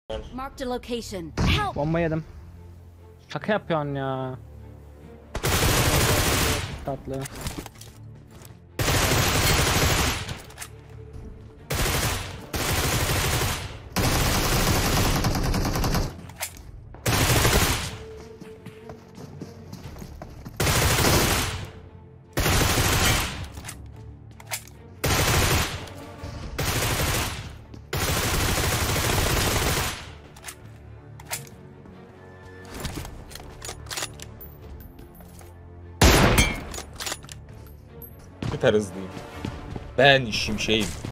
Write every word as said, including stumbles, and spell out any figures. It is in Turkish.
Marked a location. Help! Bomba yedim. Şaka yapıyorsun ya. Tatlı. Süper hızlıyım. Ben şimşeğim.